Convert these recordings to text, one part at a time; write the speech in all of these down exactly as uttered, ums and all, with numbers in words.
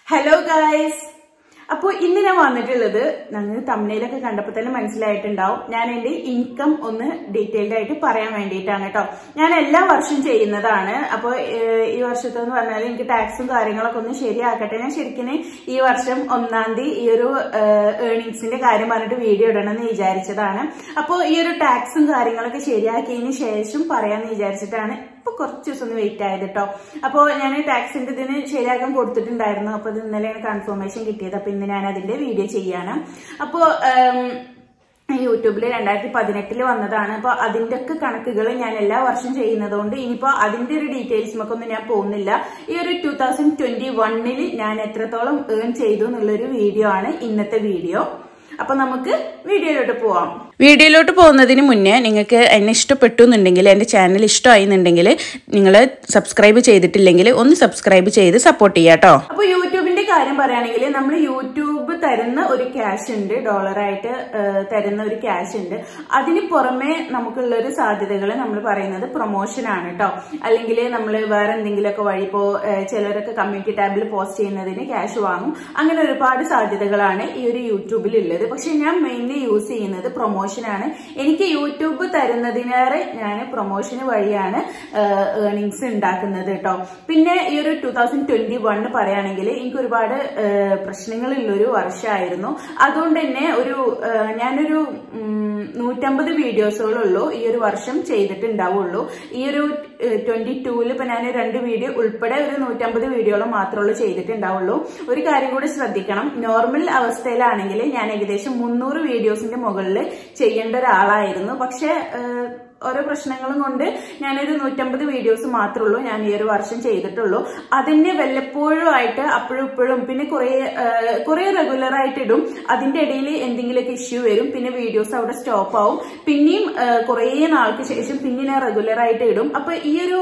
Hello guys. അപ്പോൾ ഇന്ന് ഞാൻ വന്നിട്ടുള്ളത് നിങ്ങൾ തംബ്നെയിലൊക്കെ കണ്ടപ്പോൾ തന്നെ മനസ്സിലായിട്ടുണ്ടാവും ഞാൻ എൻ്റെ ഇൻകം ഒന്ന് ഡീറ്റെയിൽഡ് ആയിട്ട് പറയാൻ വേണ്ടിയിട്ടാണ് കേട്ടോ. ഞാൻ എല്ലാ വർഷവും ചെയ്യുന്നതാണ്. അപ്പോൾ ഈ വർഷത്തെ എന്ന് പറഞ്ഞാൽ എനിക്ക് ടാക്സും കാര്യങ്ങളൊക്കെ ഒന്ന് ശരിയാക്കട്ടെ. ഞാൻ ശരിക്കും ഈ വർഷം ഒന്നാം തീയതി ഈ ഒരു ഏർണിങ്സിന്റെ കാര്യം പറഞ്ഞിട്ട് വീഡിയോ ഇടണമെന്ന് വിചാരിച്ചതാണ്. അപ്പോൾ ഈ ഒരു ടാക്സും കാര്യങ്ങളൊക്കെ ശരിയാക്കിയതിന് ശേഷം പറയാന്ന് വിചാരിച്ചിട്ടാണ് ഇപ്പൊ കുറച്ച് ദിവസം ഒന്ന് വെയിറ്റ് ആയത് കേട്ടോ. അപ്പോ ഞാൻ ടാക്സിന്റെ ഇതിന് ശരിയാക്കാൻ കൊടുത്തിട്ടുണ്ടായിരുന്നു. അപ്പൊ ഇത് ഇന്നലെയാണ് കൺഫർമേഷൻ കിട്ടിയത്. അപ്പൊ ഇന്ന് ഞാൻ അതിന്റെ വീഡിയോ ചെയ്യാണ്. അപ്പോ യൂട്യൂബില് രണ്ടായിരത്തി പതിനെട്ടില് വന്നതാണ്. അപ്പൊ അതിന്റെ ഒക്കെ കണക്കുകൾ ഞാൻ എല്ലാ വർഷം ചെയ്യുന്നതുകൊണ്ട് ഇനിയിപ്പോ അതിന്റെ ഒരു ഡീറ്റെയിൽസിമൊക്കെ ഒന്നും ഞാൻ പോകുന്നില്ല. ഈ ഒരു ടൂ തൗസൻഡ് ട്വന്റി വണ്ണില് ഞാൻ എത്രത്തോളം ഏൺ ചെയ്തു എന്നുള്ളൊരു വീഡിയോ ആണ് ഇന്നത്തെ വീഡിയോ. അപ്പൊ നമുക്ക് വീഡിയോയിലോട്ട് പോവാം. വീഡിയോയിലോട്ട് പോകുന്നതിന് മുന്നേ നിങ്ങൾക്ക് എന്നെ ഇഷ്ടപ്പെട്ടു എന്നുണ്ടെങ്കിൽ എൻ്റെ ചാനൽ ഇഷ്ടമായി എന്നുണ്ടെങ്കിൽ നിങ്ങൾ സബ്സ്ക്രൈബ് ചെയ്തിട്ടില്ലെങ്കിൽ ഒന്ന് സബ്സ്ക്രൈബ് ചെയ്ത് സപ്പോർട്ട് ചെയ്യാം കേട്ടോ. അപ്പോൾ യൂട്യൂബിന്റെ കാര്യം പറയുകയാണെങ്കിൽ നമ്മൾ യൂട്യൂബ് തരുന്ന ഒരു ക്യാഷ് ഉണ്ട്, ഡോളറായിട്ട് തരുന്ന ഒരു ക്യാഷ് ഉണ്ട്. അതിന് പുറമെ നമുക്കുള്ള ഒരു സാധ്യതകൾ നമ്മൾ പറയുന്നത് പ്രൊമോഷൻ ആണ് കേട്ടോ. അല്ലെങ്കിൽ നമ്മൾ വേറെ എന്തെങ്കിലുമൊക്കെ വഴി ഇപ്പോൾ ചിലരൊക്കെ കമ്മ്യൂണിറ്റി ടാബിൽ പോസ്റ്റ് ചെയ്യുന്നതിന് ക്യാഷ് വാങ്ങും. അങ്ങനെ ഒരുപാട് സാധ്യതകളാണ് ഈ ഒരു യൂട്യൂബിൽ ഉള്ളത്. പക്ഷെ ഞാൻ മെയിൻലി യൂസ് ചെയ്യുന്നത് പ്രൊമോഷൻ ആണ്. എനിക്ക് യൂട്യൂബ് തരുന്നതിനേറെ ഞാൻ പ്രൊമോഷന് വഴിയാണ് ഏർണിങ്സ് ഉണ്ടാക്കുന്നത് കേട്ടോ. പിന്നെ ഈ ഒരു ടൂ തൗസൻഡ് ട്വന്റി വണ്ണ് പറയുകയാണെങ്കിൽ എനിക്ക് ഒരുപാട് പ്രശ്നങ്ങളുള്ളൊരു വർഷമായിരുന്നു. അതുകൊണ്ട് തന്നെ ഒരു ഞാനൊരു നൂറ്റമ്പത് വീഡിയോസുകളുള്ളൂ ഈ ഒരു വർഷം ചെയ്തിട്ടുണ്ടാവുള്ളൂ. ഈ ഒരു ട്വന്റി ടൂവിൽ ഇപ്പൊ ഞാൻ രണ്ട് വീഡിയോ ഉൾപ്പെടെ ഒരു നൂറ്റമ്പത് വീഡിയോകൾ മാത്രമുള്ളൂ ചെയ്തിട്ടുണ്ടാവുള്ളൂ. ഒരു കാര്യം കൂടി ശ്രദ്ധിക്കണം, നോർമൽ അവസ്ഥയിലാണെങ്കിൽ ഞാൻ ഏകദേശം മുന്നൂറ് വീഡിയോസിന്റെ മുകളിൽ ചെയ്യേണ്ട ഒരാളായിരുന്നു. പക്ഷെ ഓരോ പ്രശ്നങ്ങളും കൊണ്ട് ഞാനൊരു നൂറ്റമ്പത് വീഡിയോസ് മാത്രമേ ഉള്ളൂ ഞാൻ ഈ ഒരു വർഷം ചെയ്തിട്ടുള്ളൂ. അതിന്റെ വല്ലപ്പോഴും ആയിട്ട് അപ്പോഴും ഇപ്പോഴും പിന്നെ കുറെ കുറെ റെഗുലർ ആയിട്ട് ഇടും. അതിന്റെ ഇടയിൽ എന്തെങ്കിലുമൊക്കെ ഇഷ്യൂ വരും, പിന്നെ വീഡിയോസ് അവിടെ സ്റ്റോപ്പ് ആവും. പിന്നെയും കുറെ നാൾക്ക് ശേഷം പിന്നെ ഞാൻ റെഗുലർ ആയിട്ട് ഇടും. അപ്പൊ ഈ ഒരു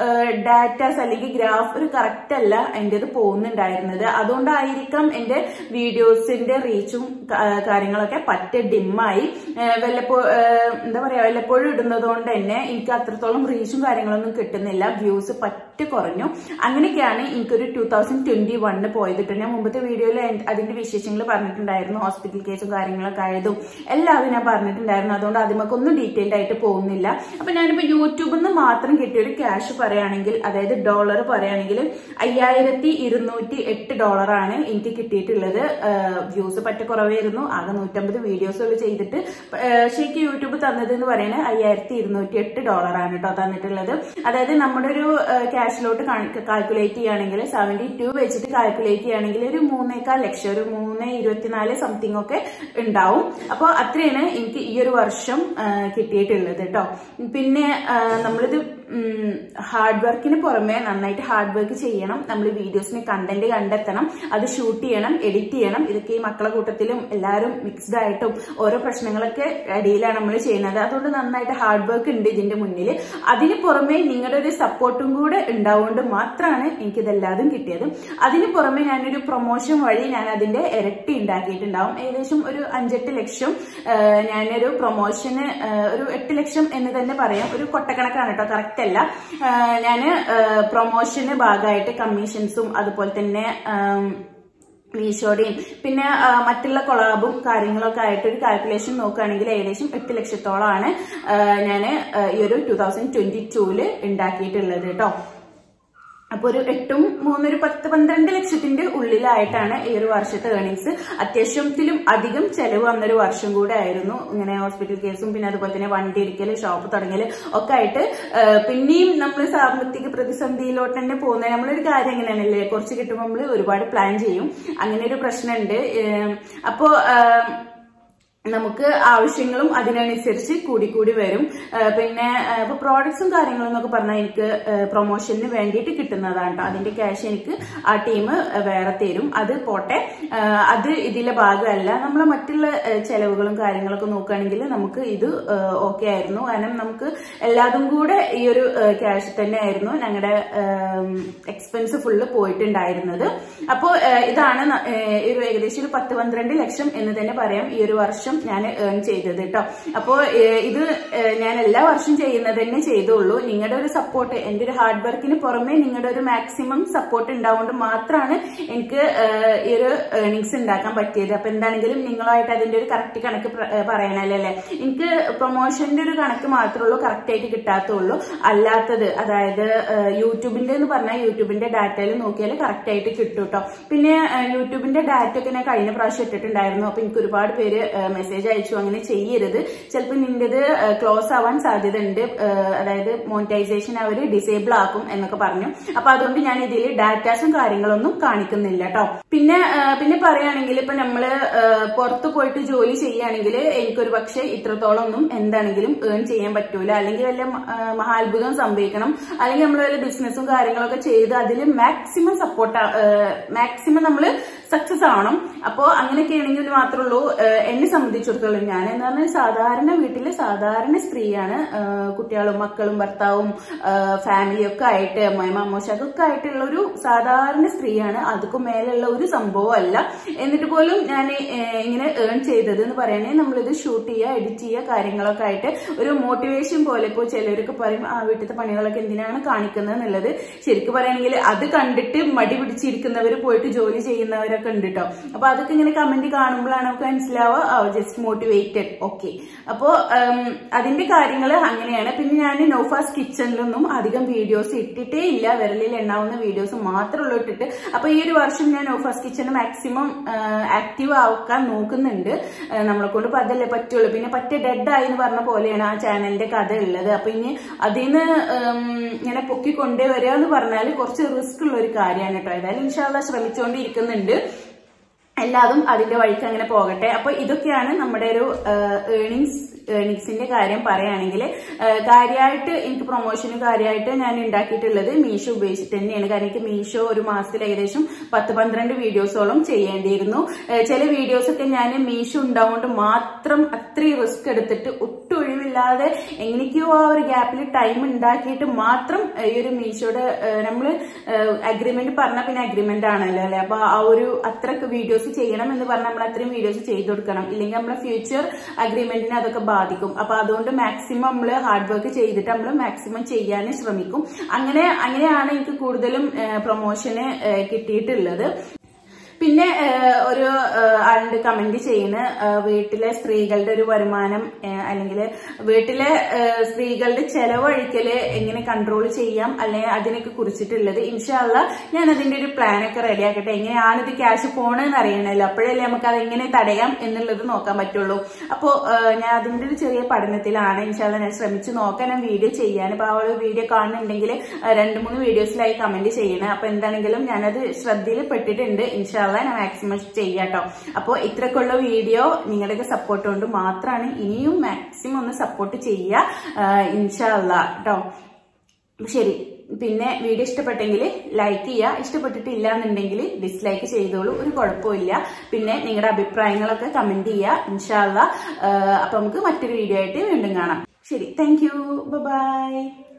ഡാറ്റാസ് അല്ലെങ്കിൽ ഗ്രാഫ് ഒരു കറക്റ്റ് അല്ല എന്റേത് പോകുന്നുണ്ടായിരുന്നത്. അതുകൊണ്ടായിരിക്കാം എന്റെ വീഡിയോസിന്റെ റീച്ചും കാര്യങ്ങളൊക്കെ പറ്റ ഡിമ്മായി. വല്ലപ്പോ എന്താ പറയാ വല്ലപ്പോഴും ഇടുന്നത് കൊണ്ട് തന്നെ എനിക്ക് അത്രത്തോളം റീച്ചും കാര്യങ്ങളൊന്നും കിട്ടുന്നില്ല. വ്യൂസ് പറ്റ കുറഞ്ഞു. അങ്ങനെയൊക്കെയാണ് എനിക്കൊരു ടൂ തൗസൻഡ് ട്വന്റി വണ്ണ് പോയത്. ഞാൻ മുമ്പത്തെ വീഡിയോയിൽ അതിന്റെ വിശേഷങ്ങൾ പറഞ്ഞിട്ടുണ്ടായിരുന്നു. ഹോസ്പിറ്റൽ കേസും കാര്യങ്ങളൊക്കെ ആയതും എല്ലാവരും ഞാൻ പറഞ്ഞിട്ടുണ്ടായിരുന്നു. അതുകൊണ്ട് അതിമൊക്കൊന്നും ഡീറ്റെയിൽഡ് ആയിട്ട് പോകുന്നില്ല. അപ്പൊ ഞാനിപ്പോ യൂട്യൂബിൽ നിന്ന് മാത്രം കിട്ടിയ ഒരു ക്യാഷ് പറയുകയാണെങ്കിൽ, അതായത് ഡോളർ പറയുകയാണെങ്കിൽ അയ്യായിരത്തി ഇരുന്നൂറ്റി എട്ട് ഡോളറാണ് എനിക്ക് കിട്ടിയിട്ടുള്ളത്. വ്യൂസ് പറ്റ കുറവായിരുന്നു. ആകെ നൂറ്റമ്പത് വീഡിയോസുകൾ ചെയ്തിട്ട് ശരിക്കും യൂട്യൂബ് തന്നത് എന്ന് പറയുന്നത് അയ്യായിരത്തി ഇരുന്നൂറ്റി എട്ട് ഡോളറാണ് കേട്ടോ തന്നിട്ടുള്ളത്. അതായത് നമ്മുടെ ഒരു ക്യാഷിലോട്ട് കാൽക്കുലേറ്റ് ചെയ്യുകയാണെങ്കിൽ സെവന്റി ടു വെച്ചിട്ട് കാൽക്കുലേറ്റ് ചെയ്യുകയാണെങ്കിൽ ഒരു മൂന്നേക്കാൽ ലക്ഷം ഒരു മൂന്ന് ഇരുപത്തിനാല് സംതിങ് ഒക്കെ ഉണ്ടാവും. അപ്പൊ അത്രയാണ് എനിക്ക് ഈ ഒരു വർഷം കിട്ടിയിട്ടുള്ളത് കേട്ടോ. പിന്നെ നമ്മളിത് ഹാർഡ് വർക്കിന് പുറമെ നന്നായിട്ട് ഹാർഡ് വർക്ക് ചെയ്യണം. നമ്മൾ വീഡിയോസിന് കണ്ടന്റ് കണ്ടെത്തണം, അത് ഷൂട്ട് ചെയ്യണം, എഡിറ്റ് ചെയ്യണം. ഇതൊക്കെ ഈ മക്കളെ കൂട്ടത്തിലും എല്ലാവരും മിക്സ്ഡ് ആയിട്ടും ഓരോ പ്രശ്നങ്ങളൊക്കെ ഇടയിലാണ് നമ്മൾ ചെയ്യുന്നത്. അതുകൊണ്ട് നന്നായിട്ട് ഹാർഡ് വർക്ക് ഉണ്ട് ഇതിന്റെ മുന്നിൽ. അതിന് പുറമെ നിങ്ങളുടെ ഒരു സപ്പോർട്ടും കൂടെ ഉണ്ടാവുകൊണ്ട് മാത്രമാണ് എനിക്കിതെല്ലാതും കിട്ടിയത്. അതിന് പുറമെ ഞാനൊരു പ്രൊമോഷൻ വഴി ഞാൻ അതിന്റെ ഇരട്ടി ഉണ്ടാക്കിയിട്ടുണ്ടാവും. ഏകദേശം ഒരു അഞ്ചെട്ട് ലക്ഷം ഞാനൊരു പ്രൊമോഷന് ഒരു എട്ട് ലക്ഷം എന്ന് തന്നെ പറയാം. ഒരു കൊട്ടക്കണക്കാണ് കേട്ടോ, കറക്റ്റ് അല്ല. ഞാന് പ്രൊമോഷന് ഭാഗമായിട്ട് കമ്മീഷൻസും അതുപോലെ തന്നെ മീഷോയുടെയും പിന്നെ മറ്റുള്ള കൊളാബും കാര്യങ്ങളൊക്കെ ആയിട്ട് ഒരു കാൽക്കുലേഷൻ നോക്കുകയാണെങ്കിൽ ഏകദേശം എട്ട് ലക്ഷത്തോളമാണ് ഞാൻ ഈ ഒരു ടൂ തൗസൻഡ് ട്വന്റി ടൂവില് ഉണ്ടാക്കിയിട്ടുള്ളത് കേട്ടോ. അപ്പൊ ഒരു എട്ടും മൂന്നൊരു പത്ത് പന്ത്രണ്ട് ലക്ഷത്തിന്റെ ഉള്ളിലായിട്ടാണ് ഈ ഒരു വർഷത്തെ ഏർണിങ്സ്. അത്യാവശ്യത്തിലും അധികം ചെലവ് വന്നൊരു വർഷം കൂടെ ആയിരുന്നു. ഇങ്ങനെ ഹോസ്പിറ്റൽ കേസും പിന്നെ അതുപോലെ തന്നെ വണ്ടി ഇരിക്കല്, ഷോപ്പ് തുടങ്ങല് ഒക്കെ ആയിട്ട് പിന്നെയും നമ്മൾ സാമ്പത്തിക പ്രതിസന്ധിയിലോട്ട് തന്നെ പോകുന്നത്. നമ്മളൊരു കാര്യം എങ്ങനെയാണല്ലേ, കുറച്ച് കിട്ടുമ്പോൾ നമ്മൾ ഒരുപാട് പ്ലാൻ ചെയ്യും. അങ്ങനെ ഒരു പ്രശ്നമുണ്ട്. അപ്പോ നമുക്ക് ആവശ്യങ്ങളും അതിനനുസരിച്ച് കൂടിക്കൂടി വരും. പിന്നെ ഇപ്പൊ പ്രോഡക്ട്സും കാര്യങ്ങളും എന്നൊക്കെ പറഞ്ഞാൽ എനിക്ക് പ്രൊമോഷന് വേണ്ടിയിട്ട് കിട്ടുന്നതാണ് കേട്ടോ. അതിന്റെ ക്യാഷ് എനിക്ക് ആ ടീം വേറെ തരും. അത് പോട്ടെ, അത് ഇതിലെ ഭാഗമല്ല. നമ്മളെ മറ്റുള്ള ചെലവുകളും കാര്യങ്ങളൊക്കെ നോക്കുകയാണെങ്കിൽ നമുക്ക് ഇത് ഓക്കെ ആയിരുന്നു. കാരണം നമുക്ക് എല്ലാതും കൂടെ ഈ ഒരു ക്യാഷ് തന്നെ ആയിരുന്നു ഞങ്ങളുടെ എക്സ്പെൻസ് ഫുള്ള് പോയിട്ടുണ്ടായിരുന്നത്. അപ്പോ ഇതാണ് ഒരു ഏകദേശം ഒരു പത്ത് പന്ത്രണ്ട് ലക്ഷം എന്ന് തന്നെ പറയാം ഈ ഒരു വർഷം ഞാൻ ഏൺ ചെയ്തത് കേട്ടോ. അപ്പോ ഇത് ഞാൻ എല്ലാ വർഷവും ചെയ്യുന്നത് തന്നെ ചെയ്തുള്ളൂ. നിങ്ങളുടെ ഒരു സപ്പോർട്ട്, എന്റെ ഒരു ഹാർഡ് വർക്കിന് പുറമെ നിങ്ങളുടെ ഒരു മാക്സിമം സപ്പോർട്ട് ഉണ്ടാവുകൊണ്ട് മാത്രമാണ് എനിക്ക് ഈ ഒരു ഏർണിങ്സ് ഉണ്ടാക്കാൻ പറ്റിയത്. അപ്പൊ എന്താണെങ്കിലും നിങ്ങളുമായിട്ട് അതിന്റെ ഒരു കറക്റ്റ് കണക്ക് പറയണല്ലേ. എനിക്ക് പ്രൊമോഷന്റെ ഒരു കണക്ക് മാത്രമേ ഉള്ളൂ കറക്റ്റ് ആയിട്ട് കിട്ടാത്തുള്ളൂ. അല്ലാത്തത്, അതായത് യൂട്യൂബിന്റെ എന്ന് പറഞ്ഞാൽ യൂട്യൂബിന്റെ ഡാറ്റയിൽ നോക്കിയാൽ കറക്റ്റ് ആയിട്ട് കിട്ടും കേട്ടോ. പിന്നെ യൂട്യൂബിന്റെ ഡാറ്റ ഒക്കെ ഞാൻ കഴിഞ്ഞ പ്രാവശ്യം ഇട്ടിട്ടുണ്ടായിരുന്നു. അപ്പൊ എനിക്ക് ഒരുപാട് പേര് മെസ്സേജ് അയച്ചു, അങ്ങനെ ചെയ്യരുത്, ചിലപ്പോൾ നിന്റേത് ക്ലോസ് ആവാൻ സാധ്യത ഉണ്ട്, അതായത് മോണിറ്റൈസേഷൻ അവർ ഡിസേബിൾ ആക്കും എന്നൊക്കെ പറഞ്ഞു. അപ്പൊ അതുകൊണ്ട് ഞാൻ ഇതിൽ ഡാറ്റാസും കാര്യങ്ങളൊന്നും കാണിക്കുന്നില്ല കേട്ടോ. പിന്നെ പിന്നെ പറയുകയാണെങ്കിൽ ഇപ്പൊ നമ്മള് പുറത്ത് പോയിട്ട് ജോലി ചെയ്യുകയാണെങ്കിൽ എനിക്കൊരു പക്ഷെ ഇത്രത്തോളം ഒന്നും എന്താണെങ്കിലും ഏൺ ചെയ്യാൻ പറ്റൂല. അല്ലെങ്കിൽ വല്ല മഹാത്ഭുതം സംഭവിക്കണം, അല്ലെങ്കിൽ നമ്മൾ വല്ല ബിസിനസ്സും കാര്യങ്ങളൊക്കെ ചെയ്ത് അതിൽ മാക്സിമം സപ്പോർട്ട് മാക്സിമം നമ്മള് സക്സസ് ആവണം. അപ്പോ അങ്ങനെയൊക്കെ ആണെങ്കിൽ മാത്രമേ ഉള്ളൂ. എന്നെ സംബന്ധിച്ചിടത്തോളം ഞാൻ എന്ന് പറഞ്ഞാൽ സാധാരണ വീട്ടിലെ സാധാരണ സ്ത്രീയാണ്. കുട്ടികളും മക്കളും ഭർത്താവും ഫാമിലിയൊക്കെ ആയിട്ട് മമ്മോശൊക്കെ ആയിട്ടുള്ള ഒരു സാധാരണ സ്ത്രീയാണ്. അതൊക്കെ മേലുള്ള ഒരു സംഭവം അല്ല. എന്നിട്ട് പോലും ഞാൻ ഇങ്ങനെ ഏൺ ചെയ്തത് എന്ന് പറയുകയാണെങ്കിൽ നമ്മളിത് ഷൂട്ട് ചെയ്യുക, എഡിറ്റ് ചെയ്യുക, കാര്യങ്ങളൊക്കെ ആയിട്ട് ഒരു മോട്ടിവേഷൻ പോലെ. ഇപ്പോൾ ചിലരൊക്കെ പറയും ആ വീട്ടിലത്തെ പണികളൊക്കെ എന്തിനാണ് കാണിക്കുന്നത് എന്നുള്ളത്. ശരിക്കും പറയുകയാണെങ്കിൽ അത് കണ്ടിട്ട് മടി പിടിച്ചിരിക്കുന്നവർ പോയിട്ട് ജോലി ചെയ്യുന്നവരൊക്കെ ഉണ്ട് കേട്ടോ. അപ്പൊ അതൊക്കെ ഇങ്ങനെ കമന്റ് കാണുമ്പോഴാണ് നമുക്ക് മനസ്സിലാവുക ജസ്റ്റ് മോട്ടിവേറ്റഡ്. ഓക്കെ, അപ്പോ അതിന്റെ കാര്യങ്ങൾ അങ്ങനെയാണ്. പിന്നെ ഞാൻ നോഫാസ് കിച്ചണിലൊന്നും അധികം വീഡിയോസ് ഇട്ടിട്ടേ ഇല്ല, വിരലിൽ എണ്ണാവുന്ന വീഡിയോസ് മാത്രമുള്ളൂ ഇട്ടിട്ട്. അപ്പൊ ഈ ഒരു വർഷം ഞാൻ നോഫാസ് കിച്ചണ് മാക്സിമം ആക്റ്റീവ് ആക്കാൻ നോക്കുന്നുണ്ട്. നമ്മളെ കൊണ്ട് ഇപ്പൊ അതല്ലേ പറ്റുള്ളൂ. പിന്നെ പറ്റ ഡെഡ് ആയി എന്ന് പറഞ്ഞ പോലെയാണ് ആ ചാനലിന്റെ കഥ ഉള്ളത്. അപ്പൊ ഇനി അതിന് ഇങ്ങനെ പൊക്കി കൊണ്ടുവരിക എന്ന് പറഞ്ഞാൽ കുറച്ച് റിസ്ക് ഉള്ള ഒരു കാര്യമാണ് കേട്ടോ. ഏതായാലും ഇൻഷാ അല്ലാഹ് ശ്രമിച്ചുകൊണ്ടിരിക്കുന്നുണ്ട്. എല്ലാതും അതിന്റെ വഴിക്ക് അങ്ങനെ പോകട്ടെ. അപ്പൊ ഇതൊക്കെയാണ് നമ്മുടെ ഒരു ഏർണിങ്സ് ഏർണിങ്സിന്റെ കാര്യം പറയുകയാണെങ്കിൽ. കാര്യമായിട്ട് എനിക്ക് പ്രൊമോഷന് കാര്യമായിട്ട് ഞാൻ ഉണ്ടാക്കിയിട്ടുള്ളത് മീഷോ ഉപയോഗിച്ചിട്ട് തന്നെയാണ്. കാരണം എനിക്ക് മീഷോ ഒരു മാസത്തിൽ ഏകദേശം പത്ത് പന്ത്രണ്ട് വീഡിയോസോളം ചെയ്യേണ്ടിയിരുന്നു. ചില വീഡിയോസ് ഒക്കെ ഞാൻ മീഷോ ഉണ്ടാവുകൊണ്ട് മാത്രം അത്രയും റിസ്ക് എടുത്തിട്ട് ഒട്ടും ഒഴിവില്ലാതെ എങ്ങനെയൊക്കെയോ ആ ഒരു ഗ്യാപ്പിൽ ടൈം ഉണ്ടാക്കിയിട്ട് മാത്രം ഈ ഒരു മീഷോയുടെ നമ്മള് അഗ്രിമെന്റ് പറഞ്ഞാൽ പിന്നെ അഗ്രിമെന്റ് ആണല്ലോ അല്ലെ. അപ്പൊ ആ ഒരു അത്രക്ക് വീഡിയോസ് ചെയ്യണം എന്ന് പറഞ്ഞാൽ നമ്മൾ അത്രയും വീഡിയോസ് ചെയ്തു കൊടുക്കണം. ഇല്ലെങ്കിൽ നമ്മളെ ഫ്യൂച്ചർ അഗ്രിമെന്റിനെ അതൊക്കെ ബാധിക്കും. അപ്പൊ അതുകൊണ്ട് മാക്സിമം നമ്മള് ഹാർഡ് വർക്ക് ചെയ്തിട്ട് നമ്മൾ മാക്സിമം ചെയ്യാൻ ശ്രമിക്കും. അങ്ങനെ അങ്ങനെയാണ് എനിക്ക് കൂടുതലും പ്രൊമോഷന് കിട്ടിയിട്ടുള്ളത്. പിന്നെ ഒരു ആളുടെ കമന്റ് ചെയ്യുന്ന വീട്ടിലെ സ്ത്രീകളുടെ ഒരു വരുമാനം അല്ലെങ്കിൽ വീട്ടിലെ സ്ത്രീകളുടെ ചെലവഴിക്കല് എങ്ങനെ കൺട്രോൾ ചെയ്യാം അല്ലെങ്കിൽ അതിനൊക്കെ കുറിച്ചിട്ടുള്ളത്. ഇൻഷാ അല്ലാഹ് ഞാൻ അതിന്റെ ഒരു പ്ലാൻ ഒക്കെ റെഡിയാക്കട്ടെ. എങ്ങനെയാണ് ഇത് ക്യാഷ് പോണെന്ന് അറിയണല്ലോ, അപ്പോഴല്ലേ നമുക്ക് അത് എങ്ങനെ തടയാം എന്നുള്ളത് നോക്കാൻ പറ്റുള്ളൂ. അപ്പോ ഞാൻ അതിന്റെ ഒരു ചെറിയ പഠനത്തിലാണ്. ഇൻഷാ അല്ലാഹ് ഞാൻ ശ്രമിച്ചു നോക്കാൻ, ഞാൻ വീഡിയോ ചെയ്യാൻ. അപ്പൊ ആ ഒരു വീഡിയോ കാണുന്നുണ്ടെങ്കിൽ രണ്ട് മൂന്ന് വീഡിയോസിലായി കമന്റ് ചെയ്യണം. അപ്പൊ എന്താണെങ്കിലും ഞാനത് ശ്രദ്ധയിൽ പെട്ടിട്ടുണ്ട്. ഇൻഷാ ഞാൻ മാക്സിമം ചെയ്യാട്ടോ. അപ്പോ ഇത്രക്കുള്ള വീഡിയോ നിങ്ങളുടെയൊക്കെ സപ്പോർട്ട് കൊണ്ട് മാത്രമാണ്. ഇനിയും മാക്സിമം ഒന്ന് സപ്പോർട്ട് ചെയ്യുക ഇൻഷാ അല്ലാഹ് കേട്ടോ. ശരി, പിന്നെ വീഡിയോ ഇഷ്ടപ്പെട്ടെങ്കിൽ ലൈക്ക് ചെയ്യുക, ഇഷ്ടപ്പെട്ടിട്ടില്ല എന്നുണ്ടെങ്കിൽ ഡിസ്ലൈക്ക് ചെയ്തോളൂ, ഒരു കുഴപ്പമില്ല. പിന്നെ നിങ്ങളുടെ അഭിപ്രായങ്ങളൊക്കെ കമന്റ് ചെയ്യുക ഇൻഷാ അല്ലാഹ്. അപ്പൊ നമുക്ക് മറ്റൊരു വീഡിയോ ആയിട്ട് വീണ്ടും കാണാം. ശരി, താങ്ക് യു, ബൈ.